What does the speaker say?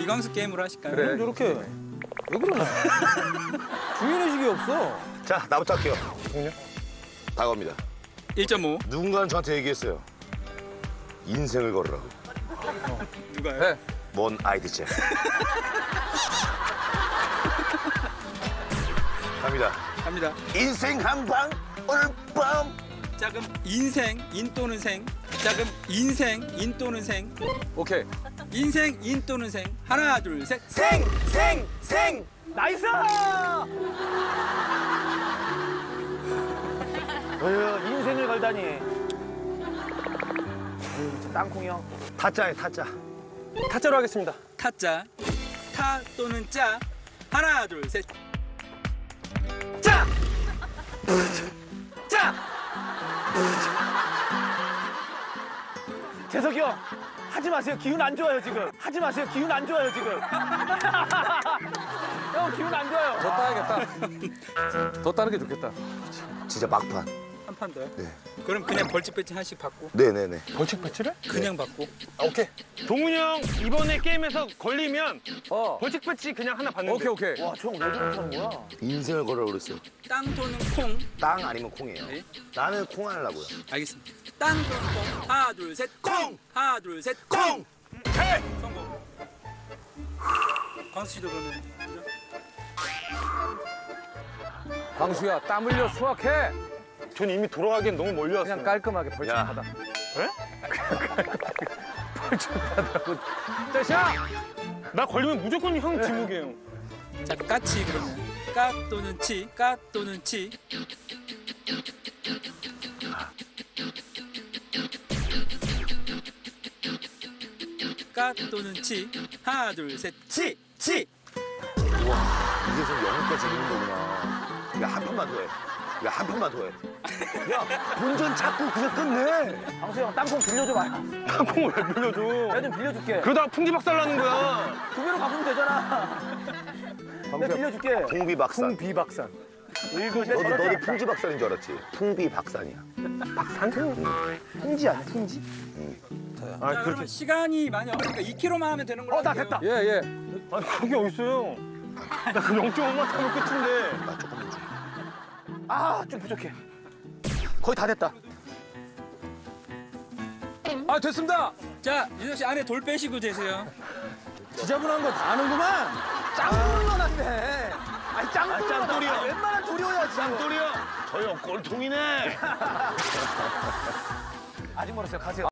이광수 게임으로 하실까요? 그래. 이렇게 왜 그러냐? 주인의식이 없어. 자, 나부터 할게요. 다가옵니다. 1.5. 누군가는 저한테 얘기했어요. 인생을 걸으라고. 누가요? 네. 뭔 아이디지? 갑니다. 갑니다. 인생 한방 오늘 밤. 자, 그럼 인생, 인 또는 생. 자, 그럼 인생, 인 또는 생. 오케이. 인생, 인 또는 생. 하나, 둘, 셋. 생! 나이스! 어휴, 인생을 걸다니. 어휴, 진짜 땅콩이 형. 타짜에 타짜. 타짜로 하겠습니다. 타짜. 타 또는 짜. 하나, 둘, 셋. 짜! 짜! 재석이 형, 하지 마세요. 기운 안 좋아요, 지금. 하지 마세요. 기운 안 좋아요, 지금. 형, 기운 안 좋아요. 더 따야겠다. 더 따는 게 좋겠다. 진짜 막판. 한 판 더요? 네. 그럼 그냥 벌칙 배치 하나씩 받고. 네네네. 벌칙 배치를? 그냥 받고. 오케이. 동훈이 형 이번에 게임에서 걸리면 어. 벌칙 배치 그냥 하나 받는데. 오케이, 오케이. 와, 저 형 왜 저렇게 하는 거야? 인생을 걸으라고 그랬어요. 땅 또는 콩. 땅 아니면 콩이에요. 네. 나는 콩 하려고요. 알겠습니다. 땅 또는 콩. 하나, 둘, 셋. 콩! 하나, 둘, 셋. 콩! 해! 성공. 광수 씨도 그러면. 광수야, 땀 흘려 수확해. 전 이미 돌아가기엔 너무 멀리 왔어요. 그냥 깔끔하게 벌칙 야. 받아. 에? 벌칙 받으라고. 자샤! 나 걸리면 무조건 형 지목이에요. 자, 까치 그러면. 까 또는 치. 까 또는 치. 까 또는 치. 하나, 둘, 셋. 치! 치! 우와, 이게 좀 영혼까지 있는 거구나. 이거 한 판만 더 해. 이거 한 판만 더 해. 야, 본전 찾고 그냥 끝내. 광수 형, 땅콩 빌려줘 봐요. 땅콩을 왜 빌려줘? 내가 좀 빌려줄게. 그러다가 풍지박살 나는 거야. 두 배로 갚으면 되잖아. 내가 빌려줄게. 풍비박산. 풍비박산. 너도 풍지박산인 줄 알았지? 풍비박산이야. 풍지 아니야, 풍지? 아 자, 그러면 시간이 많이 없으니까 2kg만 하면 되는 걸로 나 할게요. 됐다. 예, 예. 아니 그게 어딨어요? 나 그 0.5만 타면 끝인데. 나 조금 더 줘. 아, 좀 부족해. 거의 다 됐다. 아, 됐습니다. 자, 윤석 씨 안에 돌 빼시고 되세요. 지저분한 거 다 아는구만. 짱돌만 한데. 아니, 짱돌만. 짱돌이요. 웬만한 돌이어야 지 짱돌이요. 저 형 꼴통이네. 아직 멀었어요. 가세요.